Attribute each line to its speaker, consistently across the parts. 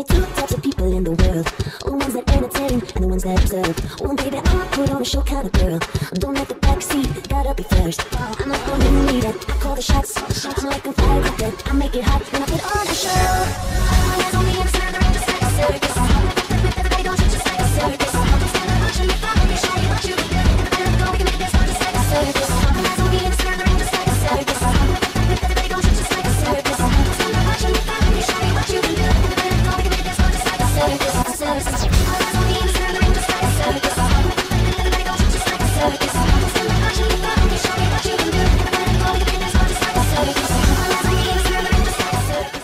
Speaker 1: only two types of people in the world. The ones that entertain and the ones that observe. Oh baby, I'm a put on a show kind of girl. Don't let the backseat, gotta be first. I'm not the leader, I call the shots. I'm like a firecracker, I make it hot when I put on the show. All eyes on me and stand around just like a circus. Everybody don't treat just like a circus. Stand up, watching me follow me, show you what you can do. Go, we can make this fun just like a circus. All eyes on me and stand around just like a circus. Everybody don't treat just like a circus. Stand up, watching me follow me, show you what you can do. Go, we can make this fun just like a circus. All eyes on me and stand around just like a circus. Everybody don't treat just like a circus. Stand up, watching me follow me, show you what you can do. Go, we can make this fun just like a circus. All eyes on me and stand around just like a circus.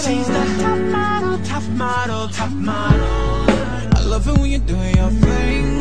Speaker 2: 'Cause when you're doing your thing,